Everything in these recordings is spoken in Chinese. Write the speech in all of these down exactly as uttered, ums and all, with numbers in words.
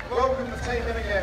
welcome the team in again.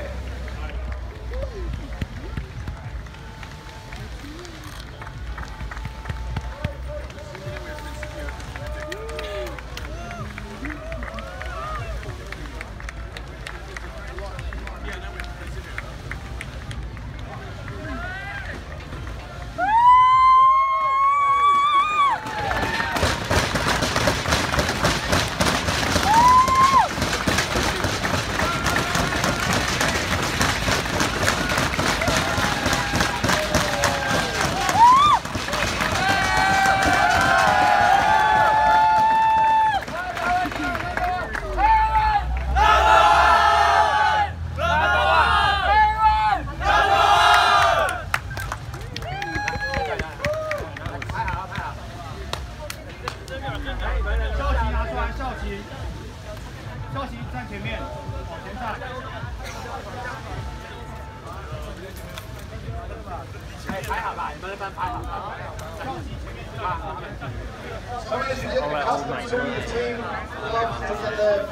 So as you get accustomed to, the team loves to get their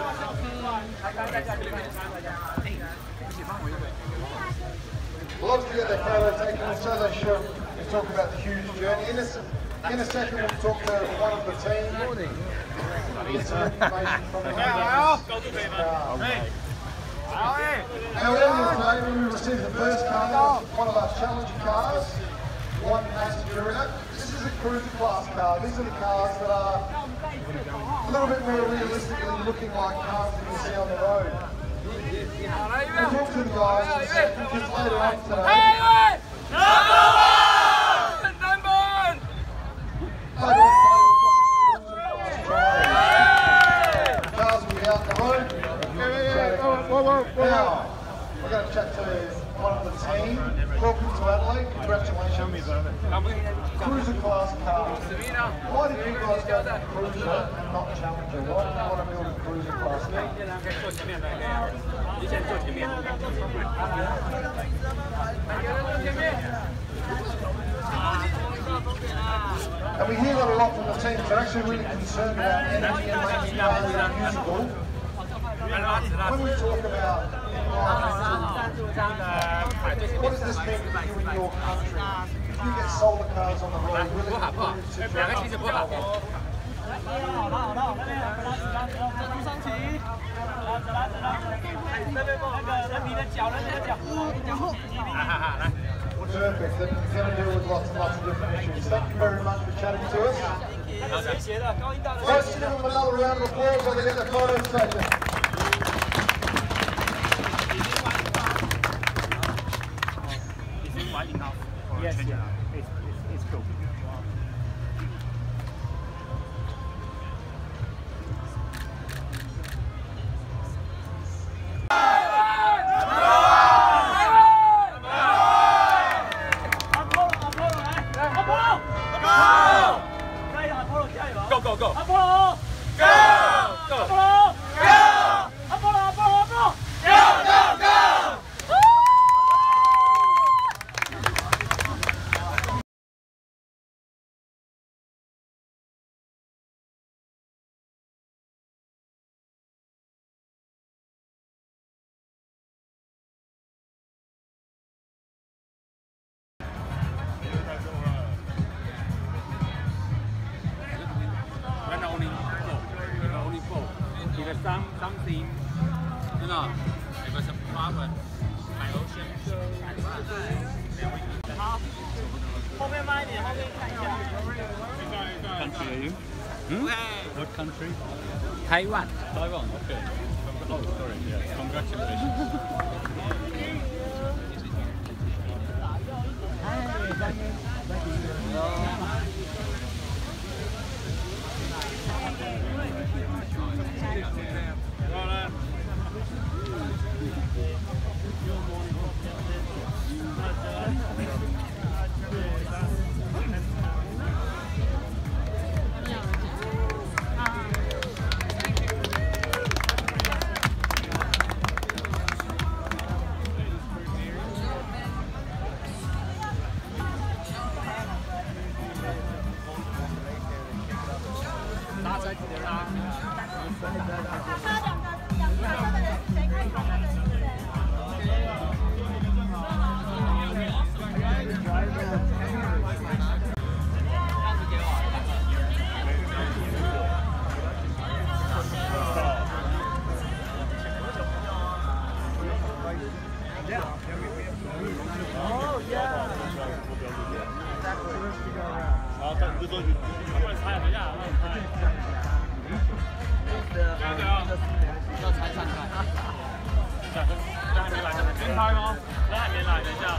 loves to get their photo taken, so they should, and talk about the huge journey. In a, in a second we'll talk to one of the team. Get some information from them. Now earlier today we received the first car, one of our Challenger cars, one passenger in it. This is a cruiser class car. These are the cars that are a little bit more realistically looking like cars that you see on the road. We'll talk to the guys in a second, just later on today. Hey, number one! Number one! Later on today, we've got the cars will be out on the road. Whoa, whoa, whoa. Now, we're going to chat to one of the team. Welcome to Adelaide. Congratulations. Cruiser class car. Why did you guys go for cruiser and not Challenger? Why did you want to build a cruiser class car? And we hear that a lot from the team. They're actually really concerned about energy and making cars that are usable. When we talk about environmental, what does this mean for you in your country? If you get solar cars on the road, will it improve situation? Perfect, then we're going to deal with lots and lots of different issues. Thank you very much for chatting to us. Let's give them another round of applause while they get their photos taken. Enough for yes, yeah. It's, it's, it's cool. Go, go, go! Apollo! Go! Go! Apollo! Go! Apollo! Apollo! Apollo! Go, go, go! Some, some theme. You know, it was a problem. Kaohsiung. Country are you? Hmm? What country? Taiwan. Taiwan, okay. Oh, sorry, yeah. Congratulations. 还没来，先开吗？那还没来，等一下。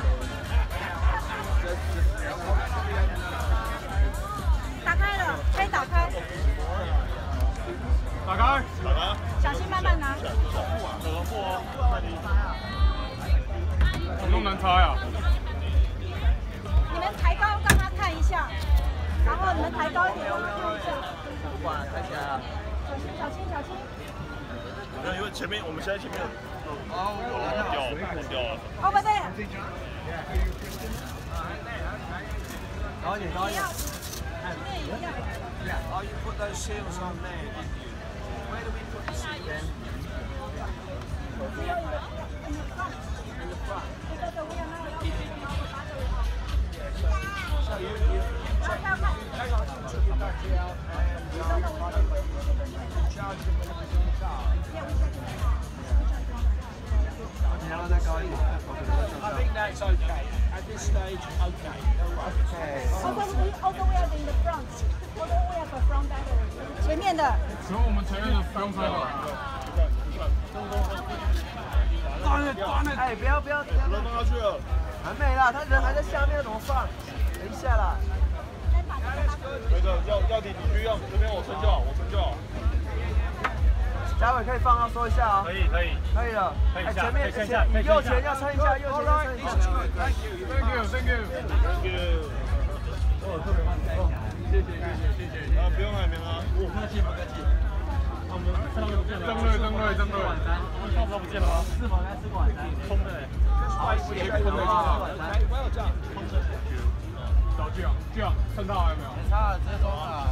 打开了，可以打开。 打开，打开。 小心慢慢拿。 有人货哦。怎么能开啊？ 你们抬高让他看一下，然后你们抬高一点让他看一下。 哇，看起来了。 小心小心小心。 没有，因为前面我们现在前面哦，掉了，掉了。 Over there。 高一点，高一点。 Oh, you put those shields on there, didn't you? Where do we put the shield then? In the front. In the front. So you, you check your battery out and charge it when it was in the car. I think that's okay. At this stage, okay. Okay. Although we, although we are in the front, although we have a front battery. 前面的。 请问我们前面的不用开了。 断了，断了！哎，不要不要！ 人弄下去了。 还没啦，他人还在下面，怎么放？等一下啦。 那个要要你你去要这边我撑就好，我撑就好。 待会可以放啊，说一下啊。 可以可以可以了。哎，前面前你右前要撑一下，右前要撑一下。 Thank you thank you thank you。哦，特别慢，谢谢谢谢谢谢。啊，不用了，没了。不客气不客气。我们上面不见了。正对正对正对。晚餐，差不多不见了吗？是否在吃晚餐？空的。好，谢谢。空的。 我有这样。 空的。找这样这样，看到还有没有？ 没差，直接装了。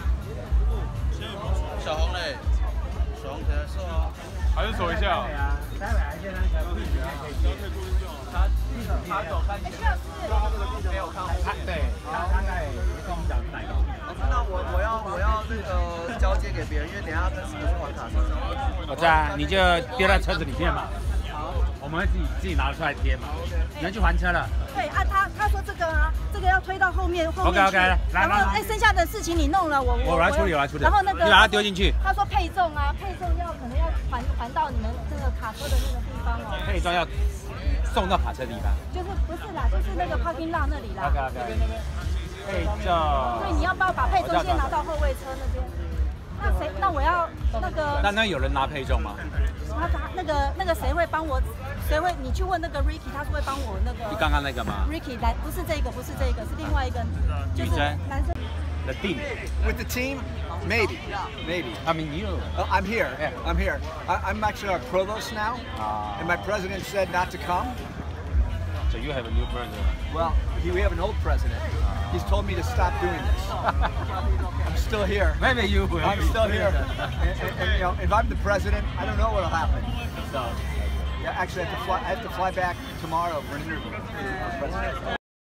小红嘞。手可以收啊， 还是手一下。 待会儿现在小弟弟可以接。 他他走看一下，没有看他对，他大概跟我们讲哪个？ 那我我要我要那个交接给别人，因为等下跟师傅玩卡车。 我知道，你就丢在车子里面嘛。我们会自己自己拿出来贴嘛。你要去还车了。 对啊，他他说这个啊，这个要推到后面后面去。 OK OK， 来然后哎，剩下的事情你弄了，我我来处理，我来处理。 然后那个你把它丢进去。 他说配重啊，配重要可能要还还到你们那个卡车的那个地方哦。 配重要送到卡车地方。 就是不是啦，就是那个 parking lot 那里啦。 OK OK。配重。 所以你要不要把配重先拿到后位车那边？那谁？那我要那个。 那那有人拿配重吗？ 他他那个那个谁会帮我？谁会？你去问那个 Ricky， 他是会帮我那个。 你刚刚那个吗 ？Ricky 来，不是这个，不是这个，是另外一个，就是男生。 The team. With the team, maybe, maybe. I mean you. Oh, I'm here. Yeah. I'm here. I, I'm actually our provost now, uh, and my president said not to come. So you have a new president. Well, he, we have an old president. He's told me to stop doing this. I'm still here. Maybe you will. I'm still here. and, and, and, you know, if I'm the president, I don't know what'll happen. So, yeah, actually, I have to fly. I have to fly back tomorrow for an interview with our president.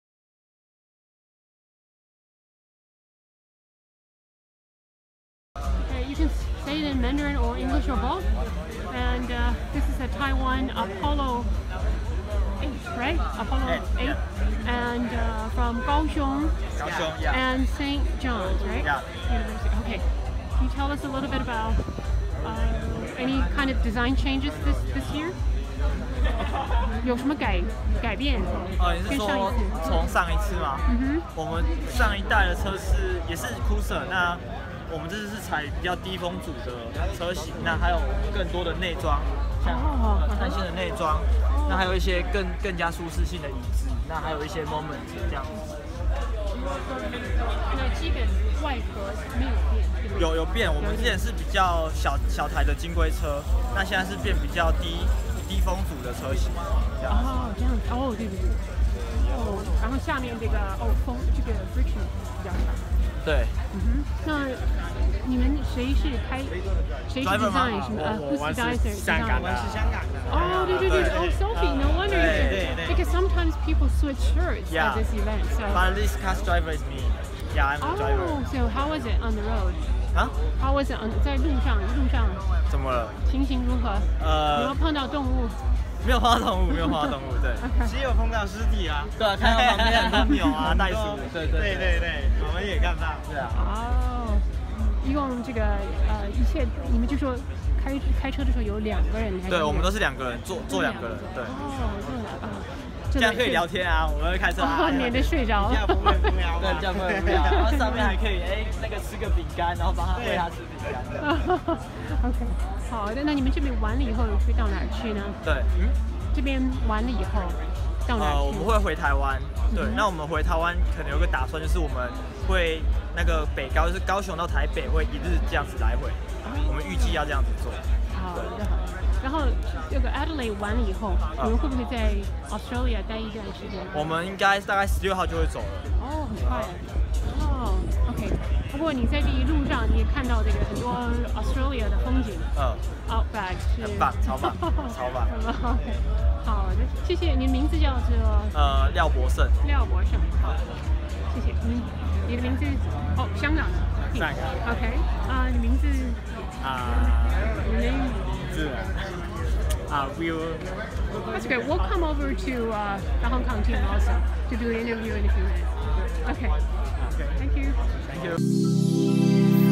You can say it in Mandarin or English or both. And uh, this is a Taiwan Apollo eight, right? Apollo eight. And uh, from Kaohsiung, Kaohsiung, yeah. and Saint John's, right? Yeah. University. Okay. Can you tell us a little bit about uh, any kind of design changes this this year? 有什么改改变？ 哦，你是说从上一次吗？嗯哼。我们上一代的车是也是 K U A S， 那我们这次是采比较低风阻的车型，那还有更多的内装，像弹性的内装，那还有一些更更加舒适性的椅子，那还有一些 moment 这样子。 那基本外壳没有变，对不对？ 有有变，我们之前是比较小小台的金龟车，那现在是变比较低低风阻的车型。 哦，这样子，哦，对对对。哦，然后下面这个哦风这个 friction 比较小。对。嗯哼，那你们谁是开谁是 design 什么？呃 ，who's designer？ 香港的，我是香港的。 哦，对对对，哦 ，Sophie，no wonder you because sometimes people switch shirts at this event. So. But this car driver is me. Yeah, I'm the driver. Oh, so how was it on the road? 啊 ？How was it on 在路上路上？ 怎么了？ 情形如何？呃，有没有碰到动物？ 没有碰到动物，没有碰到动物，对。其实有碰到尸体啊，对啊，看到旁边很多牛啊、袋鼠，对对对对，我们也看到，对啊。 哦，一共这个呃一切，你们就说开开车的时候有两个人？还是对，我们都是两个人，坐坐两个人，对。 哦，这样啊。 这样可以聊天啊，我们会开车啊， 免得睡着。 这样不会无聊，对，这样不会无聊。然后上面还可以哎，那个吃个饼干，然后帮他喂他吃饼干的。 OK， 好的，那你们这边完了以后会到哪儿去呢？ 对，嗯， 这边完了以后到哪儿去？ 呃，我们会回台湾。对，那我们回台湾可能有个打算，就是我们会那个北高，就是高雄到台北会一日这样子来回。我们预计要这样子做。 好的，好。然后这个 Adelaide 完了以后，你们会不会在 Australia 待一段时间？ 我们应该大概十六号就会走了。 哦，很快。哦 ，OK。不过你在这一路上，你也看到这个很多 Australia 的风景。嗯。Outback 是。 很棒，超棒，超棒。 OK。好的，谢谢。您名字叫做？ 呃，廖博胜。 廖博胜。好，谢谢。嗯，你的名字？哦，香港的。 香港。 OK。啊，你名字？ 啊。 你的。 是。Uh, we'll. That's okay. We'll come over to uh, the Hong Kong team also to do an interview in a few minutes. Okay. Okay. Thank you. Thank you.